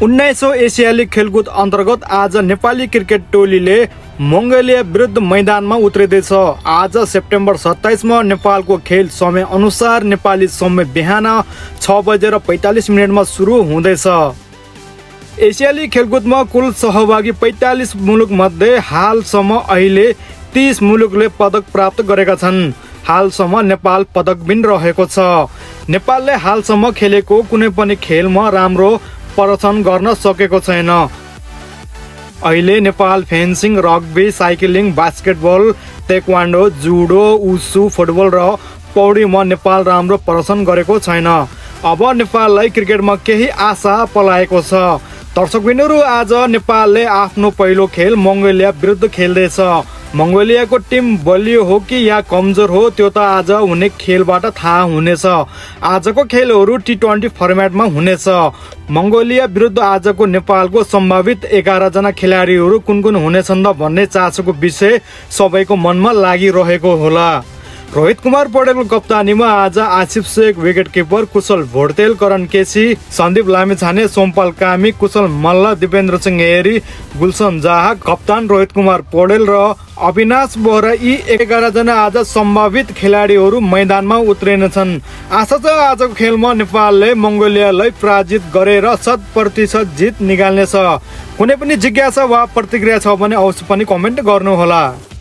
1900 एसियाली खेलकुद अन्तर्गत आज नेपाली क्रिकेट टोलीले मङ्गोलिया विरुद्ध मैदानमा उत्रिँदैछ। आज सेप्टेम्बर 27 मा नेपालको खेल समय अनुसार नेपाली समय बिहान 6:45 सुरु हुँदैछ। एसियाली खेलकुदमा कुल सहभागी 45 मुलुक मध्ये हालसम्म अहिले 30 मुलुकले पदक प्राप्त गरेका छन्। हालसम्म नेपाल पदकबिन रहेको छ। नेपालले हालसम्म खेलेको कुनै पनि खेलमा राम्रो प्रदर्शन गर्न सकेको छैन। अहिले Nepal fencing, rugby, cycling, basketball, taekwondo, judo, wushu, football र पौडीमा नेपाल राम्रो प्रदर्शन गरेको छैन। अब नेपाललाई क्रिकेटमा केही आशा पलाएको छ। दर्शकबिनहरू, आज नेपालले आफ्नो पहिलो खेल मङ्गोलिया विरुद्ध खेल्दैछ। मङ्गोलियाको टिम बलियो हो कि या कमजोर हो त्यो त आज हुने खेलबाट थाहा हुनेछ। आजको खेलहरू T20 फर्मेटमा हुनेछ। मङ्गोलिया विरुद्ध आजको नेपालको सम्भावित 11 जना खेलाडीहरू कुन कुन हुनेछन् त भन्ने चासोको विषय सबैको मनमा लागिरहेको होला। रोहित कुमार पौडेलको कप्तानीमा आज आसिफ शेख, विकेट किपर कुशल भोटेल, करण केसी, सन्दीप लामिछाने, सोमपाल कामी, कुशल मल्ल, दिपेन्द्र सिंह हेरी, गुलसन जहा, कप्तान रोहित कुमार पौडेल र अविनाश बोहरा यी 11 जना आज सम्भावित खेलाडीहरू मैदानमा उत्रिनेछन्। आशा छ आजको खेलमा नेपालले मङ्गोलियालाई पराजित गरेर 100% जित निकाल्नेछ। कुनै पनि जिज्ञासा वा प्रतिक्रिया छ भने अवश्य पनि कमेन्ट गर्नुहोला।